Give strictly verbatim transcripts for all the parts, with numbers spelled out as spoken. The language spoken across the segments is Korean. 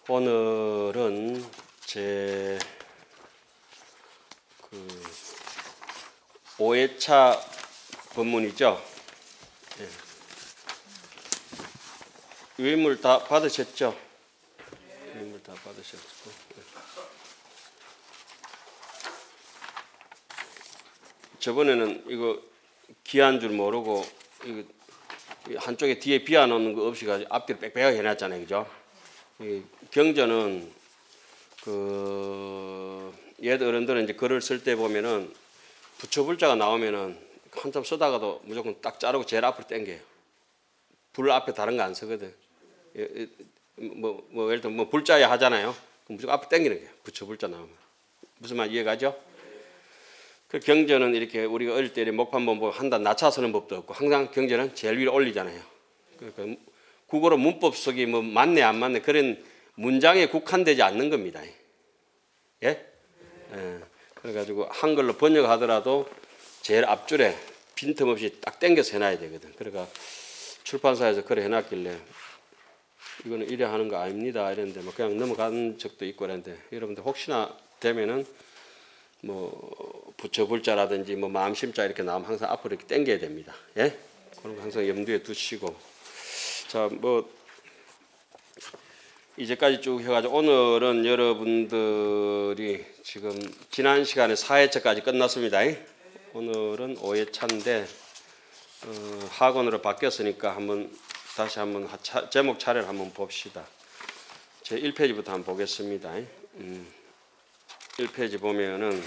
오늘은 제 그 오 회차 본문이죠. 예. 유인물 다 받으셨죠? 네. 유인물 다 받으셨고. 예. 저번에는 이거 기한 줄 모르고 이거 한쪽에 뒤에 비워놓는 거 없이 가지고 앞뒤로 빽빽하게 해놨잖아요, 그죠? 이 경전은 그 옛 어른들은 이제 글을 쓸 때 보면은 부처불자가 나오면은 한참 쓰다가도 무조건 딱 자르고 제일 앞으로 당겨요. 불 앞에 다른 거 안 쓰거든. 뭐, 뭐 예를 들면 뭐 불자야 하잖아요. 그럼 무조건 앞에 당기는 거예요. 부처불자 나오면. 무슨 말 이해가죠? 그 경전은 이렇게 우리가 어릴 때 목판본 보고 한 단 낮춰 쓰는 법도 없고 항상 경전은 제일 위로 올리잖아요. 그러니까 국어로 문법 속이 뭐 맞네 안 맞네 그런 문장에 국한되지 않는 겁니다. 예? 예. 그래가지고 한글로 번역하더라도 제일 앞줄에 빈틈없이 딱 당겨서 해놔야 되거든. 그러니까 출판사에서 그래 해놨길래 이거는 이래 하는 거 아닙니다 이랬는데 뭐 그냥 넘어간 적도 있고 그랬는데 여러분들 혹시나 되면은 뭐 부처불자라든지 뭐 마음심자 이렇게 나오면 항상 앞으로 이렇게 당겨야 됩니다. 예? 그런 거 항상 염두에 두시고 자 뭐 이제까지 쭉 해가지고 오늘은 여러분들이 지금 지난 시간에 사 회차까지 끝났습니다. 오늘은 오 회차인데 어, 학원으로 바뀌었으니까 한번 다시 한번 차, 제목 차례를 한번 봅시다. 제 일 페이지부터 한번 보겠습니다. 음, 일 페이지 보면은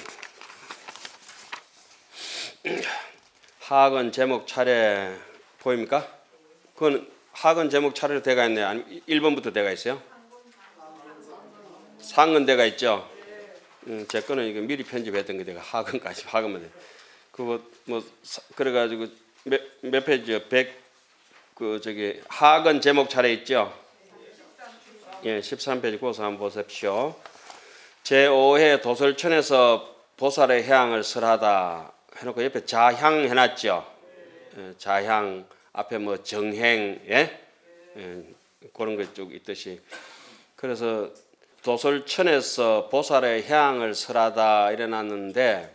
학원 제목 차례 보입니까? 그건 학원 제목 차례로 돼가 있네요. 아니면 일 번부터 돼가 있어요? 상은 돼가 있죠. 음, 제 거는 이거 미리 편집했던 게 내가 학원까지 학원만 그거 뭐 그래가지고 몇, 몇 페이지요? 백 그 저기 학원 제목 차례 있죠. 예, 십삼 페이지 고서 한번 보십시오. 제오 회 도솔천에서 보살의 향을 설하다 해놓고 옆에 자향 해놨죠. 예, 자향 앞에 뭐 정행 예? 예, 그런 것 쭉 있듯이 그래서 도솔천에서 보살의 향을 설하다 이래놨는데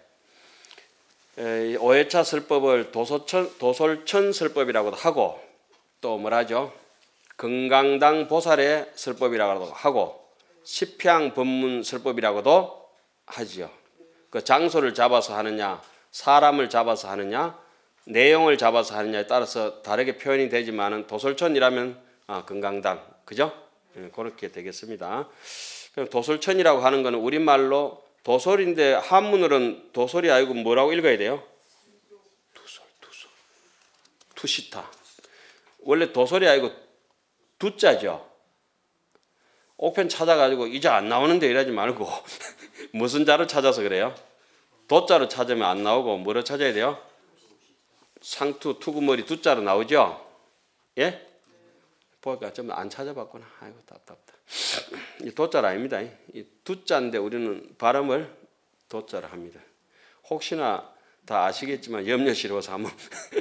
오 회차 설법을 도솔천, 도솔천 설법이라고도 하고 또 뭐라죠? 금강당 보살의 설법이라고도 하고 십향 법문 설법이라고도 하지요. 그 장소를 잡아서 하느냐 사람을 잡아서 하느냐 내용을 잡아서 하느냐에 따라서 다르게 표현이 되지만은 도솔천이라면 아, 금강당 그죠? 예, 그렇게 되겠습니다. 도솔천이라고 하는 것은 우리말로 도솔인데 한문으로는 도솔이 아니고 뭐라고 읽어야 돼요? 두솔, 두솔. 투시타. 원래 도솔이 아니고 두자죠. 옥편 찾아가지고 이자 안 나오는데 이러지 말고 무슨 자를 찾아서 그래요? 도자로 찾으면 안 나오고 뭐로 찾아야 돼요? 상투, 투구머리 두자로 나오죠? 예? 보니까 좀 안 찾아봤구나. 아이고 답답다. 이 도자가 아닙니다. 이 두자인데 우리는 발음을 도자로 합니다. 혹시나 다 아시겠지만 염려스러워서 한번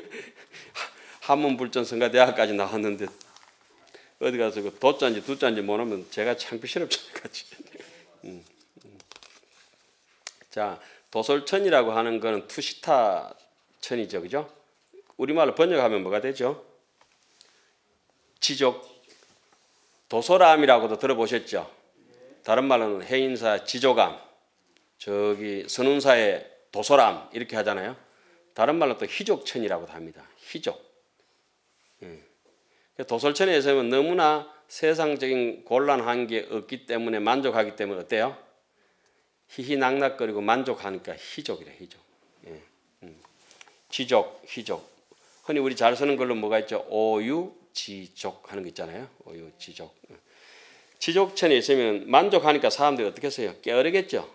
한문불전성가대학까지 나왔는데 어디 가서 그 도자인지 두자인지 모르면 제가 창피스럽잖아요. 같이. 음, 음. 자 도솔천이라고 하는 거는 투시타 천이죠, 그죠? 우리말로 번역하면 뭐가 되죠? 지족 도솔암이라고도 들어보셨죠? 다른 말로는 해인사 지족암, 저기 선운사의 도솔암 이렇게 하잖아요. 다른 말로 또 희족천이라고도 합니다. 희족. 예. 도솔천에서는 너무나 세상적인 곤란한 게 없기 때문에 만족하기 때문에 어때요? 희희낙낙거리고 만족하니까 희족이래, 희족. 예. 음. 지족, 희족. 흔히 우리 잘 쓰는 걸로 뭐가 있죠? 오유지족 하는 거 있잖아요. 오유지족. 지족천에 있으면 만족하니까 사람들이 어떻게 써요? 깨어르겠죠.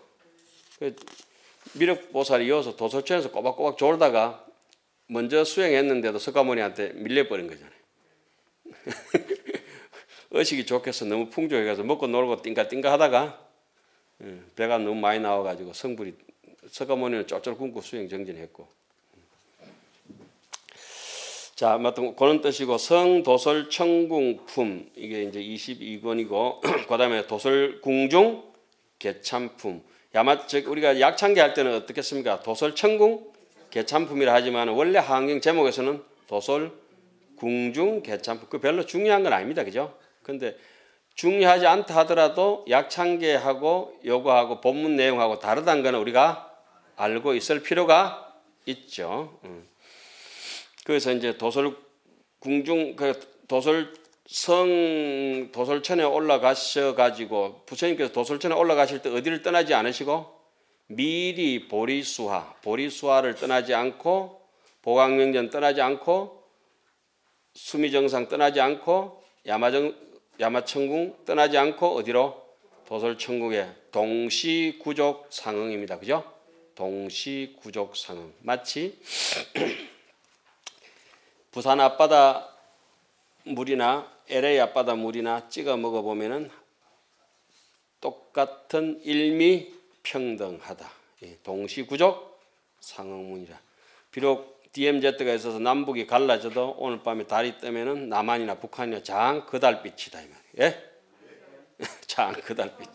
미륵보살이 이어서 도솔천에서 꼬박꼬박 졸다가 먼저 수행했는데도 석가모니한테 밀려버린 거잖아요. 의식이 좋겠어 너무 풍족해가지고 먹고 놀고 띵가띵가 하다가 배가 너무 많이 나와가지고 성불이 석가모니는 쫄쫄 굶고 수행 정진했고 자, 맞던 그런 뜻이고 성도설 청궁품 이게 이제 이십이 권이고 그다음에 도설 궁중 개참품. 야마 즉 우리가 약창기 할 때는 어떻겠습니까? 도설 청궁 개참품이라 하지만 원래 한경 제목에서는 도설 궁중 개참품. 그 별로 중요한 건 아닙니다. 그죠? 근데 중요하지 않다 하더라도 약창계하고 요거하고 본문 내용하고 다르다는 거는 우리가 알고 있을 필요가 있죠. 그래서 이제 도설 궁중 그 도설 성 도설천에 올라가셔 가지고 부처님께서 도설천에 올라가실 때 어디를 떠나지 않으시고 미리 보리수화 보리수화를 떠나지 않고 보강명전 떠나지 않고 수미정상 떠나지 않고 야마정 야마천궁 떠나지 않고 어디로 도설천국의 동시구족 상응입니다. 그죠? 동시구족 상응. 마치 부산 앞바다 물이나 엘에이 앞바다 물이나 찍어 먹어보면은 똑같은 일미평등하다. 동시구족 상응문이라. 비록 디엠제트가 있어서 남북이 갈라져도 오늘 밤에 달이 뜨면은 남한이나 북한이나 장 그 달빛이다 이 말이에요. 예? 장 그 달빛.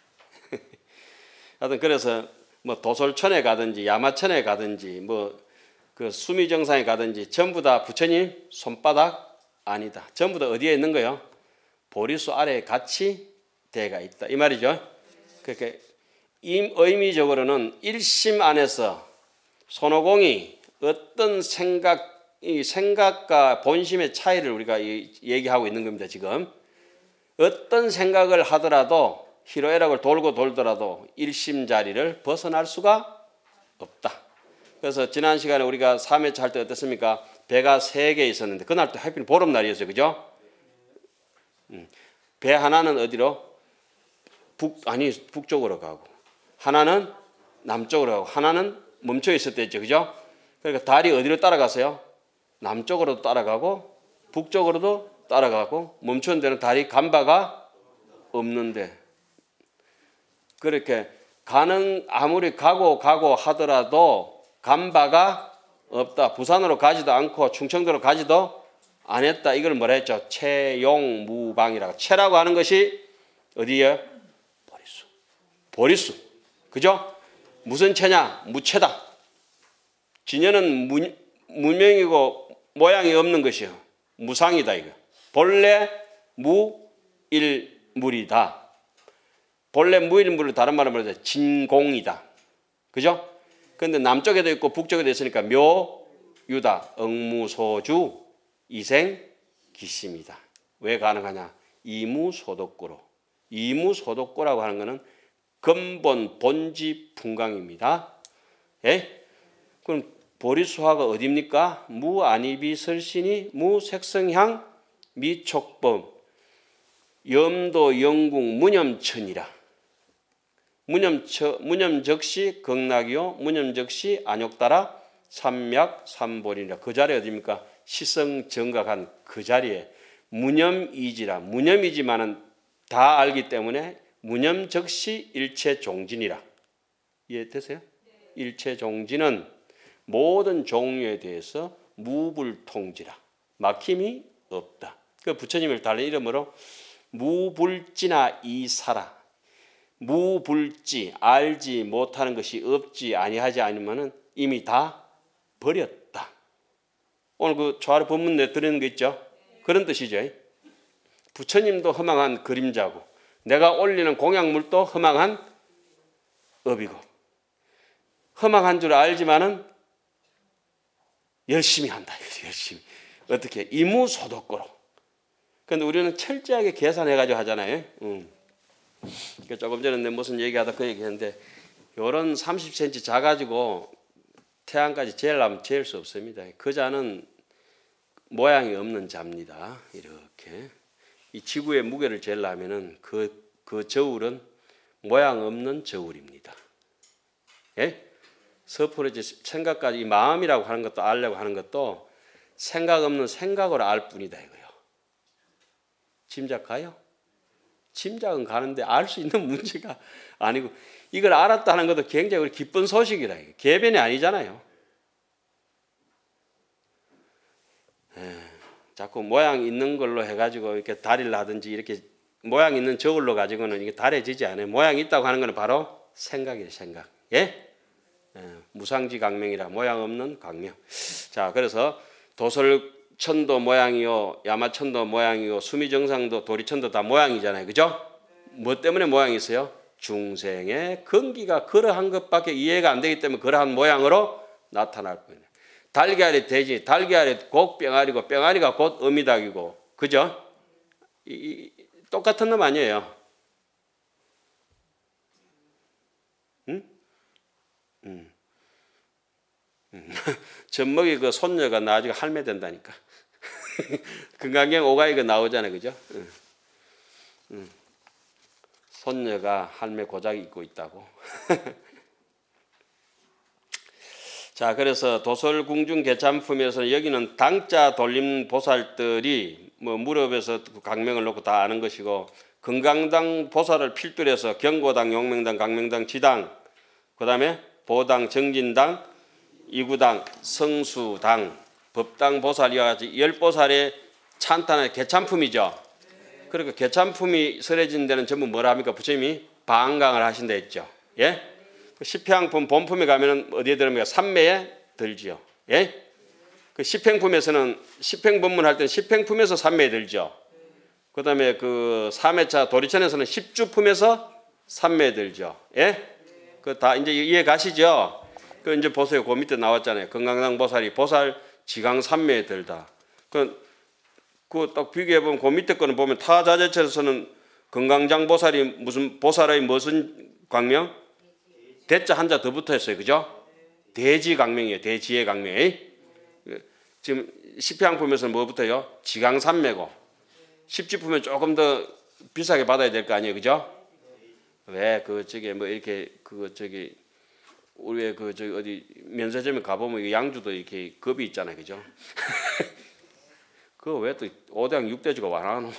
하여튼 그래서 뭐 도솔천에 가든지 야마천에 가든지 뭐 그 수미정상에 가든지 전부 다 부처님 손바닥 아니다. 전부 다 어디에 있는 거요? 보리수 아래에 같이 대가 있다. 이 말이죠. 그렇게 의미적으로는 일심 안에서 손오공이 어떤 생각, 이 생각과 본심의 차이를 우리가 얘기하고 있는 겁니다. 지금 어떤 생각을 하더라도 희로애락을 돌고 돌더라도 일심 자리를 벗어날 수가 없다. 그래서 지난 시간에 우리가 삼 회차 할 때 어땠습니까? 배가 세 개 있었는데 그날 또 하필 보름날이었어요. 그죠? 음. 배 하나는 어디로? 북 아니 북쪽으로 가고 하나는 남쪽으로 가고 하나는 멈춰 있었댔죠. 그죠? 그러니까 달이 어디로 따라갔어요? 남쪽으로도 따라가고 북쪽으로도 따라가고 멈춘 데는 달이 간바가 없는데 그렇게 가는 아무리 가고 가고 하더라도 간바가 없다. 부산으로 가지도 않고 충청도로 가지도 안 했다. 이걸 뭐라 했죠? 채용무방이라고. 채라고 하는 것이 어디예요? 보리수. 보리수. 그죠? 무슨 채냐? 무채다. 진여는 문, 문명이고 모양이 없는 것이요. 무상이다 이거. 본래 무일물이다. 본래 무일물을 다른 말로 말해서 진공이다. 그죠? 그런데 남쪽에도 있고 북쪽에도 있으니까 묘유다. 응무소주 이생기심이다. 왜 가능하냐? 이무소독구로. 이무소독구라고 하는 것은 근본 본지 분강입니다. 예? 그럼 보리수화가 어디입니까? 무안이비설신이 무색성향 미촉범 염도 영궁 무념천이라. 무념처, 무념적시 극락이요 무념적시 안욕따라 삼맥 삼볼이라. 그 자리에 어디입니까? 시성정각한 그 자리에 무념이지라. 무념이지만은 다 알기 때문에 무념적시 일체종진이라. 이해되세요? 일체종진은 모든 종류에 대해서 무불통지라. 막힘이 없다. 그 부처님을 다른 이름으로 무불지나 이사라. 무불지 알지 못하는 것이 없지 아니하지 않으면은 이미 다 버렸다. 오늘 그 조아리 본문 내드리는 거 있죠? 그런 뜻이죠. 부처님도 허망한 그림자고 내가 올리는 공약물도 허망한 업이고 허망한 줄 알지만은 열심히 한다. 열심히. 어떻게? 이무소독고로. 그런데 우리는 철저하게 계산해가지고 하잖아요. 음. 그러니까 조금 전에 내 무슨 얘기하다 그 얘기했는데 요런 삼십 센티미터 작아지고 태양까지 재려면 재일 수 없습니다. 그 자는 모양이 없는 자입니다. 이렇게. 이 지구의 무게를 재려면은 그, 그 저울은 모양 없는 저울입니다. 예? 서프로지 생각까지 이 마음이라고 하는 것도 알려고 하는 것도 생각 없는 생각으로 알 뿐이다 이거요. 짐작 가요? 짐작은 가는데 알 수 있는 문제가 아니고 이걸 알았다 하는 것도 굉장히 기쁜 소식이다. 이게. 개변이 아니잖아요. 자꾸 모양 있는 걸로 해가지고 이렇게 다리를 하든지 이렇게 모양 있는 저울로 가지고는 이게 달해지지 않아요. 모양 있다고 하는 거는 바로 생각이에요. 생각. 예? 예, 무상지 강명이라 모양 없는 강명. 자, 그래서 도설천도 모양이요, 야마천도 모양이요, 수미정상도 도리천도 다 모양이잖아요. 그죠? 뭐 때문에 모양이 있어요? 중생의 근기가 그러한 것밖에 이해가 안 되기 때문에 그러한 모양으로 나타날 거예요. 달걀이 돼지, 달걀이 곧 뿅아리고 뿅아리가 곧 어미닭이고, 그죠? 이, 이, 똑같은 놈 아니에요. 응? 음. 음. 젖먹이 그 손녀가 나중에 할매 된다니까. 금강경 오가이가 나오잖아요, 그죠? 응. 응. 손녀가 할매 고작 입고 있다고. 자, 그래서 도설궁중 개참품에서 여기는 당자 돌림 보살들이 뭐 무릎에서 강명을 놓고 다 아는 것이고, 금강당 보살을 필두로 해서 경고당, 용맹당, 강명당, 지당, 그 다음에 보당, 정진당, 이구당, 성수당, 법당 보살이와 같이 열 보살의 찬탄의 개참품이죠. 그러니까 개참품이 설해진 데는 전부 뭐라 합니까? 부처님이 방강을 하신다 했죠. 예? 십향품 본품에 가면은 어디에 들어갑니까? 삼매에 들지요. 예? 그 십행품에서는 십행본문 할 때는 십행품에서 삼매에 들죠. 그다음에 그 삼회차 도리천에서는 십주품에서 삼매에 들죠. 예? 그 다 이제 이해 가시죠? 그 이제 보세요. 그 밑에 나왔잖아요. 건강당 보살이 보살 지강 삼매에 들다. 그 그 딱 비교해 보면 그 밑에 거는 보면 타자재처에서는 건강장 보살이 무슨 보살의 무슨 광명? 대자 한자 더 붙어 있어요. 그죠? 대지 강명이에요. 대지의 강명. 지금 십향품에서는 뭐 붙어요? 지강삼매고. 십지품은 조금 더 비싸게 받아야 될 거 아니에요. 그죠? 왜 그 저기 뭐 이렇게 그 저기 우리 왜 그 저기 어디 면세점에 가보면 양주도 이렇게 급이 있잖아요. 그죠? 그거 왜 또 오대양 육대주가 와라노?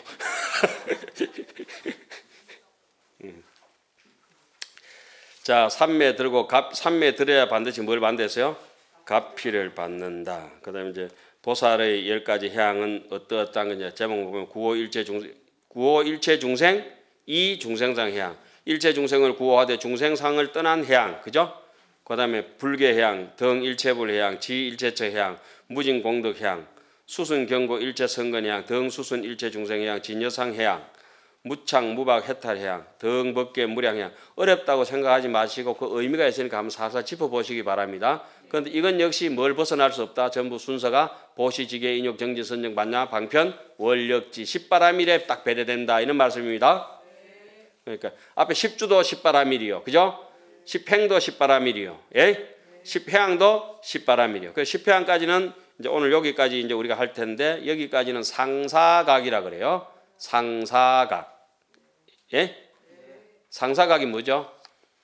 자, 삼매 들고 갑 삼매 들어야 반드시 뭘 반대했어요? 갑피를 받는다. 그다음에 이제 보살의 열 가지 향은 어떠어떠한 거냐? 제목 보면 구호일체 중생, 구호일체 중생, 이 중생상 향. 일체 중생을 구호하되 중생상을 떠난 향, 그죠? 그다음에 불계 향, 등 일체불 향, 지 일체처 향, 무진 공덕 향, 수순 경고 일체 선건 향, 등 수순 일체 중생 향, 진여상 향. 무창, 무박, 해탈향, 등, 법계, 무량향. 어렵다고 생각하지 마시고 그 의미가 있으니까 한번 살살 짚어보시기 바랍니다. 그런데 이건 역시 뭘 벗어날 수 없다. 전부 순서가 보시, 지계, 인욕, 정진, 선정, 반야, 방편, 월력지, 십바라밀에 딱 배려된다. 이런 말씀입니다. 그러니까 앞에 십주도 십바라밀이요. 그죠? 십행도 십바라밀이요. 예? 십회항도 십바라밀이요. 그 십회항까지는 이제 오늘 여기까지 이제 우리가 할 텐데 여기까지는 상사각이라 그래요. 상사각. 예? 상사각이 뭐죠?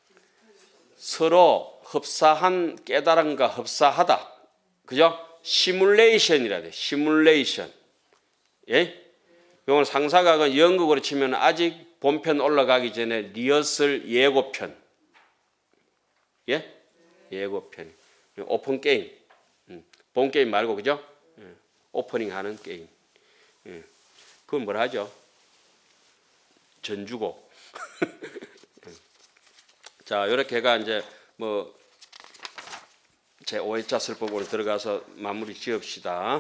서로 흡사한 깨달음과 흡사하다. 그죠? 시뮬레이션이라 돼. 시뮬레이션. 예? 이건 상사각은 연극으로 치면 아직 본편 올라가기 전에 리허설 예고편. 예? 예고편. 오픈 게임. 본 게임 말고 그죠? 오프닝 하는 게임. 그건 뭐라 하죠? 전주곡. 자, 이렇게 해가 이제 뭐 제오 회차 설법으로 들어가서 마무리 지읍시다.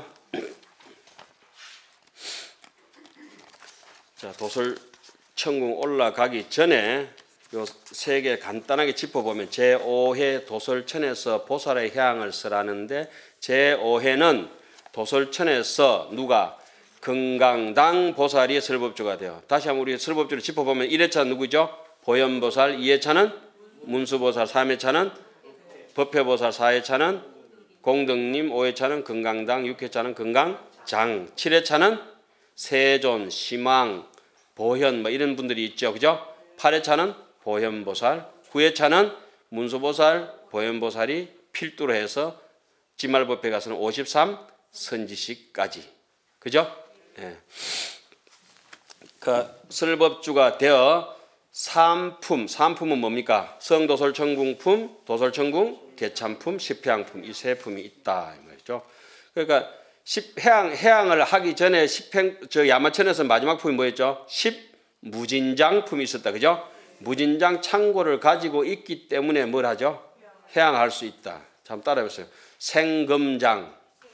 자, 도설천궁 올라가기 전에 요 세 개 간단하게 짚어보면 제오 회 도설천에서 보살의 향을 쓰라는데 제오 회는 도설천에서 누가 금강당 보살이 설법주가 돼요. 다시 한번 우리 설법주를 짚어보면 일 회차 누구죠? 보현보살, 이 회차는 문수보살, 삼 회차는 법회보살, 사 회차는 공덕님, 오 회차는 금강당, 육 회차는 금강장, 칠 회차는 세존, 심왕, 보현 뭐 이런 분들이 있죠. 그죠? 팔 회차는 보현보살, 구 회차는 문수보살, 보현보살이 필두로 해서 지말법회 가서는 오십삼 선지식까지. 그죠? 예. 그 설법주가 되어 삼품, 삼품은 뭡니까? 성도설천궁품, 도설천궁, 개참품, 십향품 이 세 품이 있다 이 말이죠. 그러니까 십 해양 해양을 하기 전에 십행 저 야마천에서 마지막 품이 뭐였죠? 십무진장 품이 있었다, 그죠? 무진장 창고를 가지고 있기 때문에 뭘 하죠? 해양할 수 있다. 잠 따라해보세요. 생금장.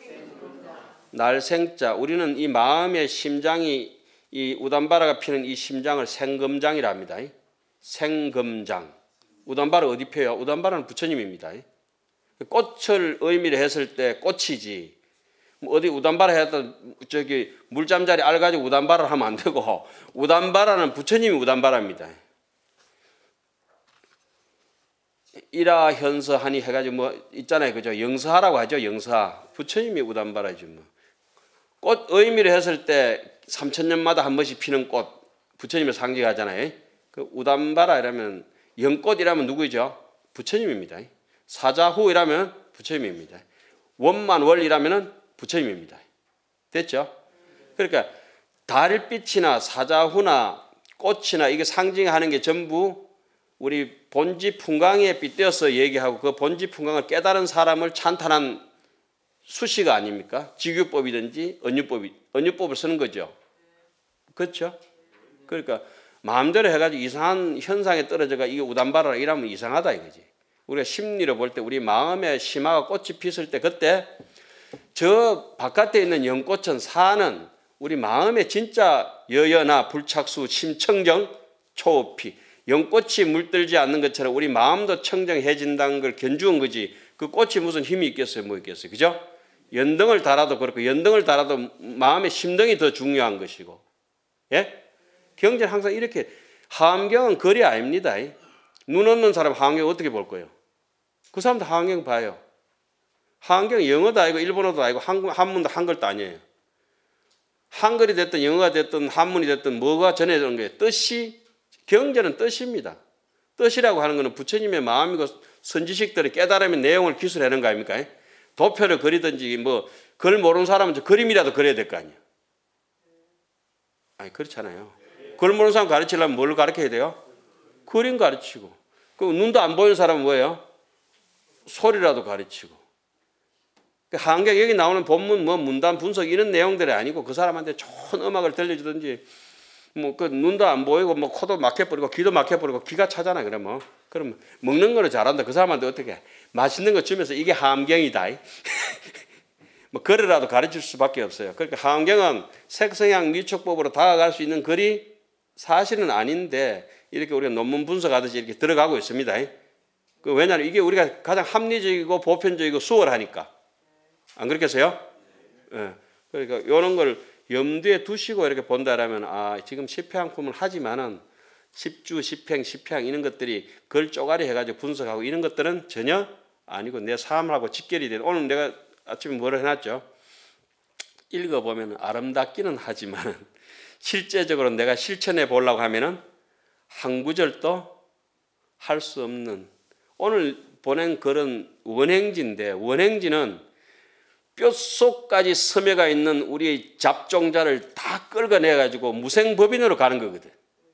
날생자. 우리는 이 마음의 심장이 이 우담바라가 피는 이 심장을 생금장이라 합니다. 생금장. 우담바라 어디 펴요? 우담바라는 부처님입니다. 꽃을 의미를 했을 때 꽃이지. 어디 우담바라 했다 저기 물잠자리 알 가지고 우담바라를 하면 안 되고, 우담바라는 부처님이 우담바라입니다. 이라 현서하니 해가지고 뭐 있잖아요, 그죠? 영서하라고 하죠. 영서하. 부처님이 우담바라죠. 뭐. 꽃 의미를 했을 때 삼천 년마다 한 번씩 피는 꽃, 부처님을 상징하잖아요. 그 우담바라 이라면 영꽃이라면 누구죠? 부처님입니다. 사자후이라면 부처님입니다. 원만월이라면 부처님입니다. 됐죠? 그러니까 달빛이나 사자후나 꽃이나 이게 상징하는 게 전부 우리 본지 풍광에 빗대어서 얘기하고 그 본지 풍광을 깨달은 사람을 찬탄한 수시가 아닙니까? 직유법이든지 언유법이, 언유법을 쓰는 거죠. 그렇죠? 그러니까 마음대로 해가지고 이상한 현상에 떨어져가 이게 우담바라라 이러면 이상하다 이거지. 우리가 심리로 볼 때 우리 마음에 심화가 꽃이 피었을 때 그때 저 바깥에 있는 연꽃은 사는 우리 마음에 진짜 여여나 불착수 심청정 초피 연꽃이 물들지 않는 것처럼 우리 마음도 청정해진다는 걸 견주은 거지. 그 꽃이 무슨 힘이 있겠어요? 뭐 있겠어요? 그죠? 연등을 달아도 그렇고 연등을 달아도 마음의 심등이 더 중요한 것이고. 예? 경전은 항상 이렇게 하암경은 거리 아닙니다. 눈 없는 사람 하암경 어떻게 볼 거예요? 그 사람도 하암경 봐요. 하암경은 영어도 아니고 일본어도 아니고 한글, 한문도 한글도 아니에요. 한글이 됐든 영어가 됐든 한문이 됐든 뭐가 전해지는 거예요? 뜻이, 경전은 뜻입니다. 뜻이라고 하는 것은 부처님의 마음이고 선지식들의 깨달음의 내용을 기술하는 거 아닙니까? 도표를 그리든지 뭐 글 모르는 사람은 저 그림이라도 그려야 될 거 아니에요. 아니 그렇잖아요. 글 모르는 사람 가르치려면 뭘 가르쳐야 돼요? 그림 가르치고. 그 눈도 안 보이는 사람은 뭐예요? 소리라도 가르치고. 한경 여기 나오는 본문 뭐 문단 분석 이런 내용들이 아니고 그 사람한테 좋은 음악을 들려주든지 뭐 그 눈도 안 보이고 뭐 코도 막혀버리고 귀도 막혀버리고 귀가 차잖아. 그러면 그럼 먹는 거는 잘한다. 그 사람한테 어떻게 맛있는 거 주면서 이게 하암경이다. 뭐 글이라도 가르칠 수밖에 없어요. 그러니까 하암경은 색성향 미촉법으로 다가갈 수 있는 글이 사실은 아닌데 이렇게 우리가 논문 분석하듯이 이렇게 들어가고 있습니다. 그 왜냐하면 이게 우리가 가장 합리적이고 보편적이고 수월하니까. 안 그렇겠어요? 예. 그러니까 이런 걸 염두에 두시고 이렇게 본다라면 아 지금 십회양품을 하지만은 십주, 십행, 십회양 이런 것들이 글 쪼가리 해가지고 분석하고 이런 것들은 전혀 아니고 내 삶하고 직결이 되는. 오늘 내가 아침에 뭐를 해놨죠? 읽어보면 아름답기는 하지만 실제적으로 내가 실천해 보려고 하면은 한 구절도 할 수 없는. 오늘 보낸 글은 원행지인데 원행지는 뼛속까지 스며가 있는 우리의 잡종자를 다 끌어내가지고 무생법인으로 가는 거거든.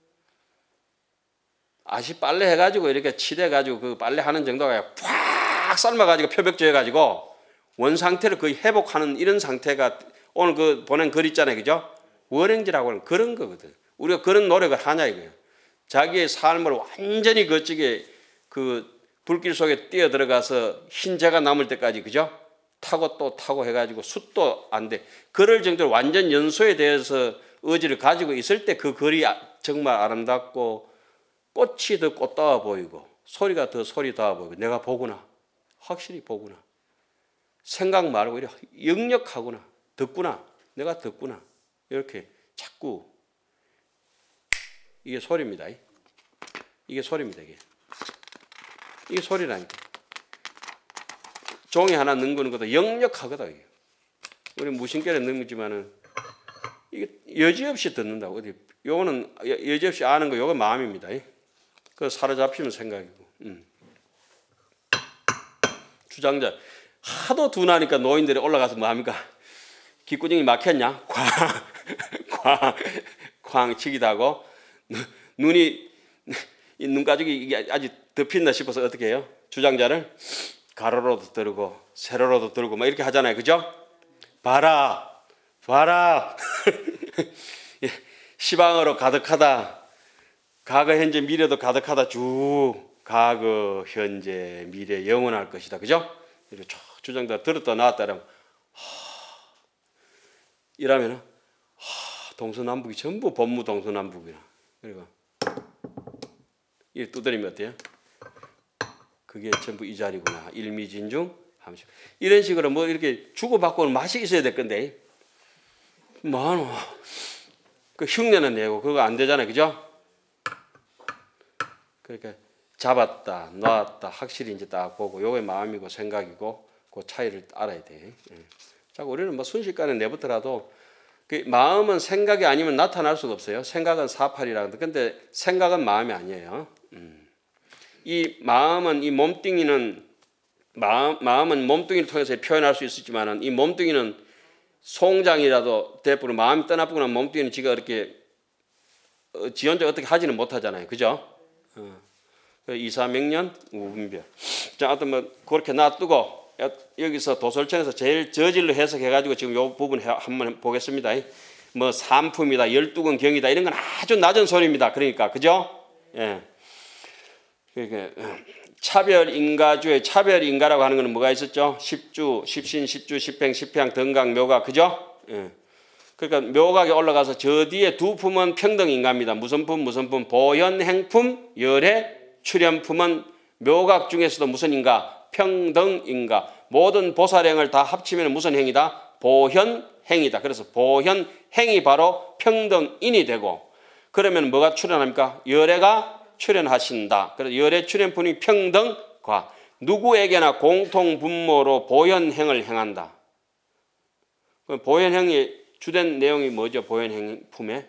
아시 빨래 해가지고 이렇게 칠해가지고 그 빨래 하는 정도가 팍 삶아가지고 표백조해가지고 원 상태를 거의 회복하는 이런 상태가 오늘 그 보낸 글 있잖아요. 그죠? 원행지라고 하는 그런 거거든. 우리가 그런 노력을 하냐 이거예요. 자기의 삶을 완전히 거치게 그 불길 속에 뛰어 들어가서 흰자가 남을 때까지 그죠? 타고 또 타고 해가지고 숫도 안 돼. 그럴 정도로 완전 연소에 대해서 의지를 가지고 있을 때 그 글이 정말 아름답고 꽃이 더 꽃다워 보이고 소리가 더 소리다워 보이고 내가 보구나. 확실히 보구나. 생각 말고 이렇게 역력하구나. 듣구나. 내가 듣구나. 이렇게 자꾸 이게 소리입니다. 이게 소리입니다. 이게, 이게 소리라니까. 종이 하나 넣는 것도 역력하거든. 이게. 우리 무심결에 넣는 거지만은 이게 여지없이 듣는다고. 어디 요거는 여지없이 아는 거 요거 마음입니다. 그 사로잡히면 생각이고. 음. 주장자 하도 둔하니까 노인들이 올라가서 뭐 합니까? 귓구녕이 막혔냐? 쾅, 쾅, 쾅 치기도 하고 눈이 이 눈가죽이 이게 아직 덮인다 싶어서 어떻게 해요? 주장자를 가로로도 들고 세로로도 들고 막 이렇게 하잖아요. 그죠? 봐라, 봐라. 시방으로 가득하다. 과거, 현재, 미래도 가득하다. 쭉 과거, 현재, 미래 영원할 것이다. 그죠? 이렇게 쭉 주장다 들었다 나왔다 이러면 이러면은 하, 동서남북이 전부 법무 동서남북이나. 그리고 이 두드리면 어때요? 그게 전부 이 자리구나. 일미진중 함식. 이런 식으로 뭐 이렇게 주고받고는 맛이 있어야 될 건데 뭐하노? 그 흉내는 내고 그거 안 되잖아요. 그죠? 그러니까 잡았다, 놨다 확실히 이제 딱 보고 요게 마음이고 생각이고 그 차이를 알아야 돼. 예. 자, 우리는 뭐 순식간에 내부터라도 그 마음은 생각이 아니면 나타날 수가 없어요. 생각은 사팔이라는데 근데 생각은 마음이 아니에요. 음. 이 마음은 이 몸뚱이는 마음, 마음은 몸뚱이를 통해서 표현할 수 있었지만은 이 몸뚱이는 송장이라도 대부분 마음이 떠나쁘거나 몸뚱이는 지가 이렇게 어, 지 혼자 어떻게 하지는 못하잖아요. 그죠? 어. 이사명년 우분별. 자, 하여튼 뭐 그렇게 놔두고 여기서 도솔천에서 제일 저질로 해석해가지고 지금 요 부분 한번 보겠습니다. 뭐 삼품이다, 열두근 경이다 이런 건 아주 낮은 소리입니다. 그러니까 그죠? 예. 그러니까 차별 인가주의 차별 인가라고 하는 것은 뭐가 있었죠? 십주, 십신, 십주, 십행, 십향, 등각, 묘각 그죠? 예. 그러니까 묘각에 올라가서 저 뒤에 두 품은 평등 인가입니다. 무슨 품, 무슨 품, 보현, 행품, 열애, 출현품은 묘각 중에서도 무슨 인가? 평등인가. 모든 보살행을 다 합치면 무슨 행이다? 보현행이다. 그래서 보현행이 바로 평등인이 되고 그러면 뭐가 출현합니까? 열애가 출현하신다. 그래서 열애 출현품이 평등과 누구에게나 공통분모로 보현행을 행한다. 보현행이 주된 내용이 뭐죠? 보현행품에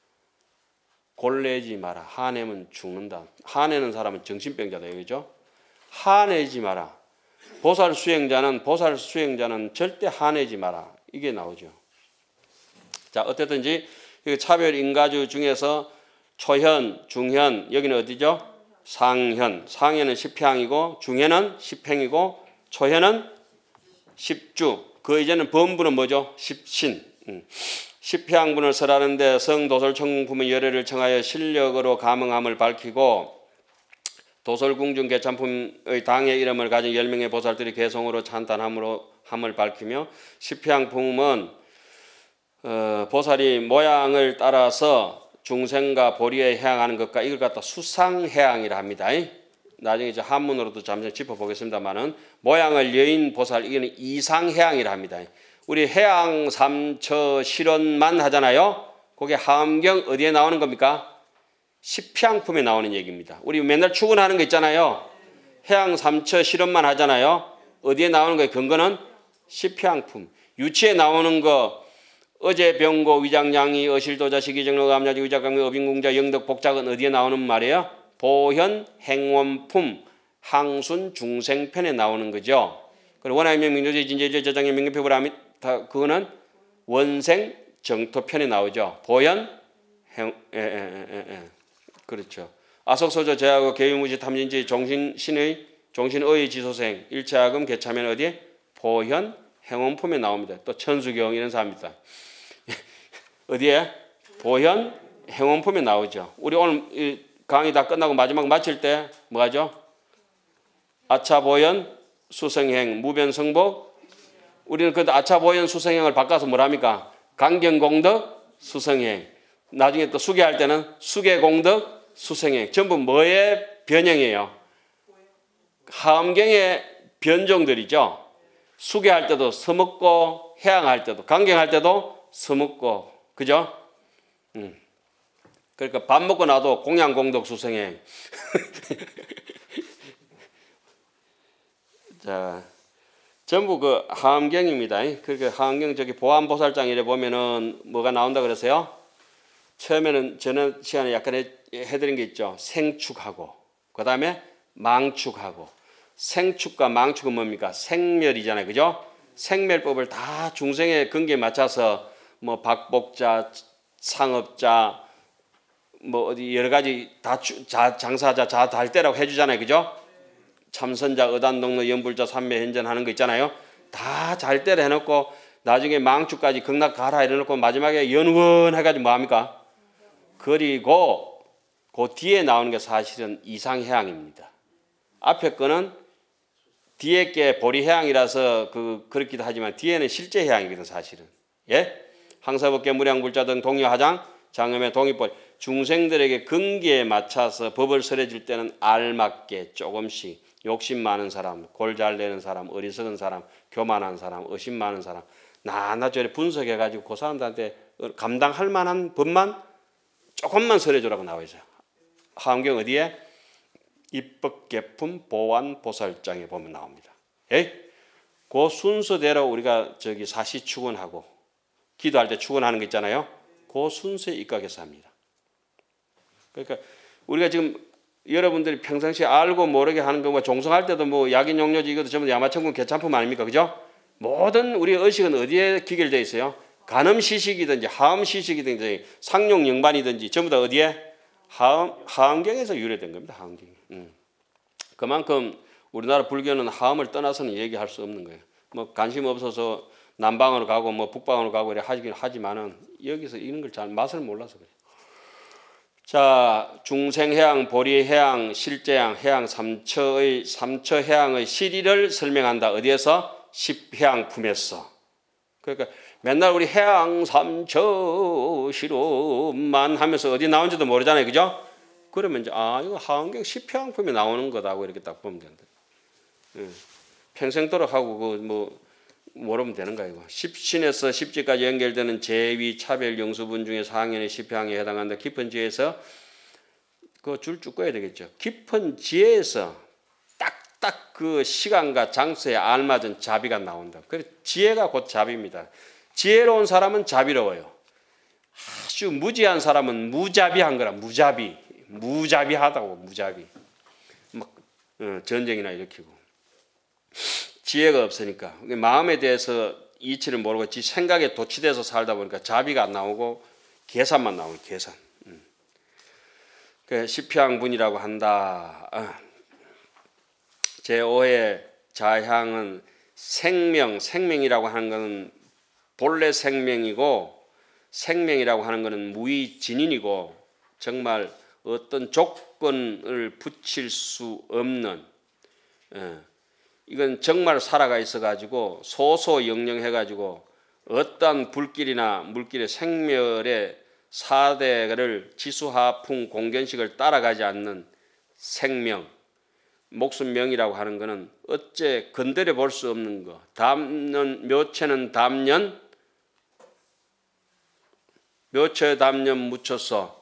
골내지 마라. 화내면 죽는다. 화내는 사람은 정신병자다. 여기죠? 화내지 마라. 보살 수행자는 보살 수행자는 절대 화내지 마라. 이게 나오죠. 자, 어쨌든지 차별 인가주 중에서 초현, 중현, 여기는 어디죠? 상현. 상현은 십향이고 중현은 십행이고 초현은 십주. 그 이제는 범부는 뭐죠? 십신. 음. 십향분을 설하는데 성도솔청품의 열애를 청하여 실력으로 감응함을 밝히고 도솔궁중 개참품의 당의 이름을 가진 열 명의 보살들이 개성으로 찬탄함으로 함을 밝히며 십향품은 어, 보살이 모양을 따라서 중생과 보리에 해양하는 것과 이걸 갖다 수상해양이라 합니다. 나중에 이제 한문으로도 잠시 짚어보겠습니다만은 모양을 여인 보살 이거는 이상해양이라 합니다. 우리 해양 삼처 실언만 하잖아요. 그게 하엄경 어디에 나오는 겁니까? 십향품에 나오는 얘기입니다. 우리 맨날 출근하는 거 있잖아요. 해양 삼처 실언만 하잖아요. 어디에 나오는 거예요? 근거는 십향품. 유치에 나오는 거 어제 병고 위장양이 어실도자 시기정로 감자지 위자강미 어빈궁자 영덕 복작은 어디에 나오는 말이에요? 보현 행원품 항순 중생편에 나오는 거죠. 그리고 원하임명 민조제 진제제 저장의 명령표보라 다 그거는 원생 정토편에 나오죠. 보현 행 에, 에, 에, 에. 그렇죠. 아석소저 제하고 개유무지 탐진지 종신신의 종신의 지소생 일체학음 개차면 어디에 보현 행원품에 나옵니다. 또 천수경 이런 사람입니다. 어디에 보현 행원품에 나오죠. 우리 오늘 강의 다 끝나고 마지막 마칠 때 뭐하죠? 아차보현 수성행 무변성복. 우리는 그 아차보현 수성행을 바꿔서 뭐랍니까? 강경공덕 수성행. 나중에 또 수계할 때는 수계공덕 수성행. 전부 뭐의 변형이에요? 하엄경의 변종들이죠. 수계할 때도 서먹고 해양할 때도 강경할 때도 서먹고 그죠? 음. 그러니까 밥 먹고 나도 공양공덕 수성행. 자, 전부 그 하엄경입니다. 그러니까 하엄경 저기 보안보살장이래 보면은 뭐가 나온다 그러세요? 처음에는 저는 시간에 약간 해, 해드린 게 있죠. 생축하고 그 다음에 망축하고. 생축과 망축은 뭡니까? 생멸이잖아요. 그죠? 생멸법을 다 중생의 근기에 맞춰서 뭐 박복자, 상업자, 뭐 어디 여러 가지 다 자, 장사자, 자달대라고 해주잖아요. 그죠? 참선자, 의단동로, 연불자, 삼매현전하는 거 있잖아요. 다 잘대로 해놓고 나중에 망주까지 극락 가라 이래놓고 마지막에 연원 해가지고 뭐합니까? 그리고 그 뒤에 나오는 게 사실은 이상해양입니다. 앞에 거는 뒤에 게 보리해양이라서 그 그렇기도 하지만 뒤에는 실제 해양이거든 사실은. 예? 항사법계 무량불자 등 동요하장 장엄의 동의법 중생들에게 근기에 맞춰서 법을 설해줄 때는 알맞게 조금씩 욕심 많은 사람, 골 잘 내는 사람, 어리석은 사람, 교만한 사람, 의심 많은 사람 나나저리 분석해가지고 그 사람들한테 감당할 만한 법만 조금만 설해주라고 나와 있어요. 하엄경 어디에? 입법개품 보완 보살장에 보면 나옵니다. 예? 그 순서대로 우리가 저기 사시축원하고 기도할 때 축원하는 거 있잖아요. 그 순서에 입각해서 합니다. 그러니까 우리가 지금 여러분들이 평상시에 알고 모르게 하는 거 뭐 종성할 때도 뭐 약인 용료지 이것도 전부 야마천군 개참품 아닙니까? 그죠? 모든 우리 의식은 어디에 기결되어 있어요? 간음시식이든지 하음시식이든지 상용영반이든지 전부 다 어디에? 하음, 하음경에서 유래된 겁니다. 하음경이. 음. 그만큼 우리나라 불교는 하음을 떠나서는 얘기할 수 없는 거예요. 뭐 관심 없어서 남방으로 가고 뭐 북방으로 가고 이래 하긴 하지만은 여기서 이런 걸 잘 맛을 몰라서 그래요. 자, 중생해양, 보리해양, 실제양, 해양 삼처의 삼처해양의 실의를 설명한다. 어디에서? 십해양품에서. 그러니까 맨날 우리 해양 삼처 실험만 하면서 어디 나온지도 모르잖아요, 그죠? 그러면 이제 아 이거 하엄경 십해양품에 나오는 거다고 이렇게 딱 보면 된다. 예. 평생도록 하고 그 뭐 모르면 되는 거야 이거. 십신에서 십지까지 연결되는 제위 차별 영수분 중에 상현의 십해양에 해당한다. 깊은 지혜에서 그 줄 쭉 꺼야 되겠죠. 깊은 지혜에서 딱딱 그 시간과 장소에 알맞은 자비가 나온다. 그래서 지혜가 곧 자비입니다. 지혜로운 사람은 자비로워요. 아주 무지한 사람은 무자비한 거라. 무자비, 무자비하다고 무자비. 막 어, 전쟁이나 일으키고. 지혜가 없으니까 마음에 대해서 이치를 모르고 지 생각에 도취돼서 살다 보니까 자비가 안 나오고 계산만 나오고 계산. 음. 그 십향분이라고 한다. 아. 제오의 자향은 생명, 생명이라고 하는 것은 본래 생명이고 생명이라고 하는 것은 무의진인이고 정말 어떤 조건을 붙일 수 없는 예. 이건 정말 살아가 있어가지고 소소영령해가지고 어떠한 불길이나 물길의 생멸의 사대를 지수하풍 공견식을 따라가지 않는 생명, 목숨명이라고 하는 것은 어째 건드려 볼 수 없는 거. 담년, 묘체는 담년, 묘체 담년 묻혀서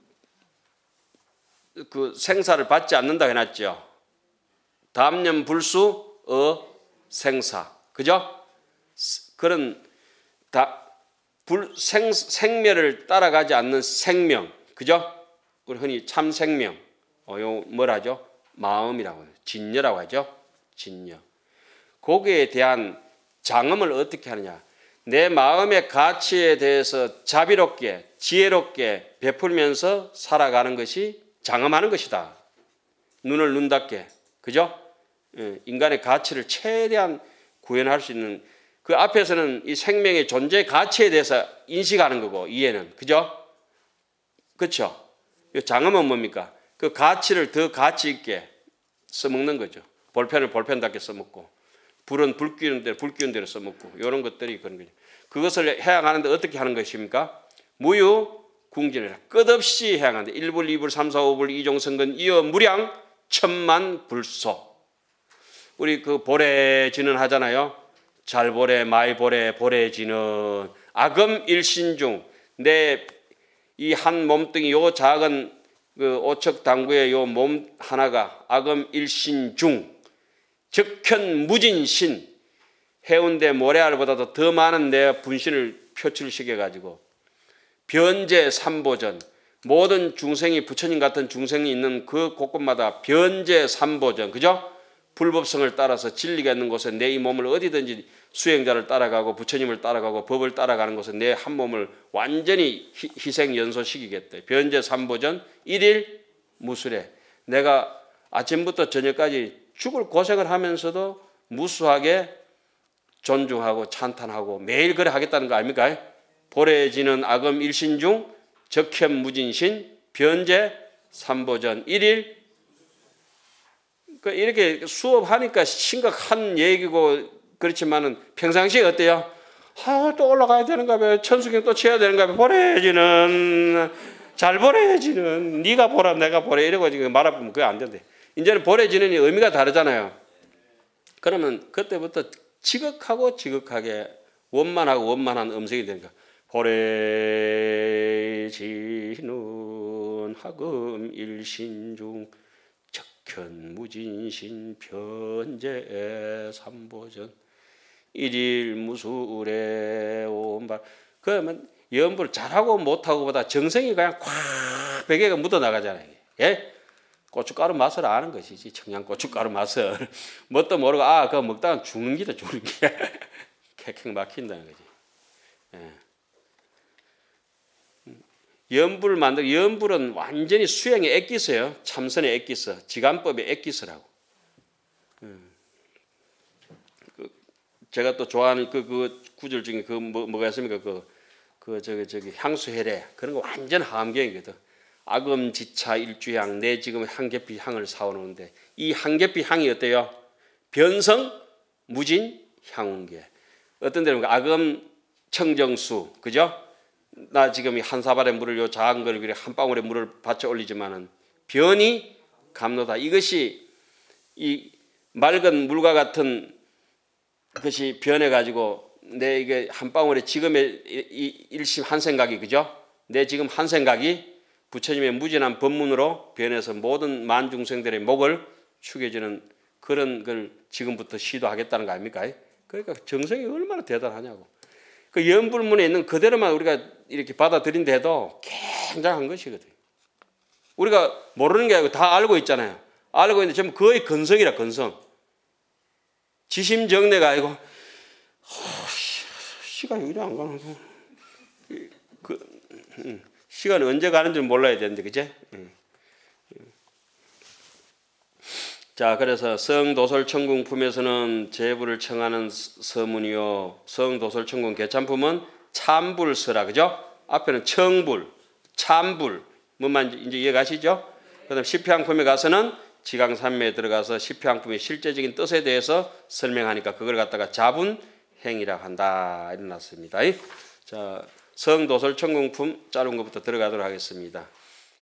그 생사를 받지 않는다 해놨죠. 담년 불수 어 생사. 그죠? 그런 다 불, 생, 생멸을 따라가지 않는 생명. 그죠? 우리 흔히 참 생명. 어, 요 뭐라죠? 마음이라고 해요. 진여라고 하죠. 진여. 거기에 대한 장엄을 어떻게 하느냐? 내 마음의 가치에 대해서 자비롭게, 지혜롭게 베풀면서 살아가는 것이 장엄하는 것이다. 눈을 눈답게. 그죠? 인간의 가치를 최대한 구현할 수 있는 그 앞에서는 이 생명의 존재 가치에 대해서 인식하는 거고 이해는. 그죠? 그렇죠? 장엄은 뭡니까? 그 가치를 더 가치 있게 써먹는 거죠. 볼펜을 볼펜답게 써먹고 불은 불 끼는 대로 불 끼는 대로 써먹고 이런 것들이 그런 거죠. 그것을 해양하는데 어떻게 하는 것입니까? 무유 궁진이라 끝없이 해양하는데 일 불, 이 불, 삼, 사, 오 불, 이종성근 이어 무량 천만 불소. 우리 그 보래지는 하잖아요. 잘 보래, 마이 보래, 보래지는 악음 일신중. 내 이 한 몸뚱이 요 작은 그 오척 당구의 요 몸 하나가 악음 일신중. 적현 무진신. 해운대 모래알보다도 더 많은 내 분신을 표출시켜 가지고 변제 삼보전. 모든 중생이 부처님 같은 중생이 있는 그 곳곳마다 변제 삼보전. 그죠? 불법성을 따라서 진리가 있는 곳에 내 이 몸을 어디든지 수행자를 따라가고 부처님을 따라가고 법을 따라가는 곳에 내 한 몸을 완전히 희, 희생 연소시키겠다. 변제 삼보전 일일 무술에 내가 아침부터 저녁까지 죽을 고생을 하면서도 무수하게 존중하고 찬탄하고 매일 그래 하겠다는 거 아닙니까? 보래지는 악음 일신중 적현무진신 변제 삼보전 일일. 이렇게 수업하니까 심각한 얘기고 그렇지만은 평상시에 어때요? 아, 또 올라가야 되는가 봐. 천수경 또 쳐야 되는가 봐. 보래지는 잘 보래지는 네가 보라 내가 보래 이러고 지금 말아보면 그게 안 된대. 이제는 보래지는 의미가 다르잖아요. 그러면 그때부터 지극하고 지극하게 원만하고 원만한 음색이 되니까 보래지는 학음 일신중 적현무진신 변제 삼보전 일일 무술에 온발. 그러면 연부를 잘하고 못하고보다 정성이 그냥 콱 베개가 묻어나가잖아요. 예? 고춧가루 맛을 아는 것이지. 청양고춧가루 맛을. 뭣도 모르고 아 그거 먹다가 죽는 기다 죽는 기. 객객 막힌다는 거지. 예. 연불을 만들고 연불은 완전히 수행의 액기스예요. 참선의 액기스. 지간법의 액기스라고. 음. 그 제가 또 좋아하는 그, 그 구절 중에 그 뭐, 뭐가 있습니까? 그, 그 저기 저기 향수해례 그런 거 완전 함경이거든. 악음지차 일주향 내 지금 한계피 향을 사오는데 이 한계피 향이 어때요? 변성 무진 향운계. 어떤 데는 악음 청정수 그죠? 나 지금 한 사발의 물을 요 작은 걸 한 방울의 물을 받쳐 올리지만은 변이 감로다. 이것이 이 맑은 물과 같은 것이 변해 가지고 내 이게 한 방울의 지금의 이 일심 한 생각이 그죠? 내 지금 한 생각이 부처님의 무진한 법문으로 변해서 모든 만중생들의 목을 축여주는 그런 걸 지금부터 시도하겠다는 거 아닙니까? 그러니까 정성이 얼마나 대단하냐고. 그 연불문에 있는 그대로만 우리가 이렇게 받아들인데도 굉장한 것이거든요. 우리가 모르는 게 아니고 다 알고 있잖아요. 알고 있는데 전부 거의 건성이라 건성. 지심정내가 아니고 어, 시간이 이래 안 가는 거. 그, 음. 시간이 언제 가는지 몰라야 되는데, 그제? 자, 그래서 성도설천궁품에서는 제부를 청하는 서문이요. 성도설천궁 개참품은 참불서라, 그죠? 앞에는 청불, 참불, 뭐만 이제 이해가시죠? 그 다음 십회항품에 가서는 지강산매에 들어가서 십회항품의 실제적인 뜻에 대해서 설명하니까 그걸 갖다가 자분행이라 한다. 이렇게 났습니다. 자. 성도설천궁품 짧은 것부터 들어가도록 하겠습니다.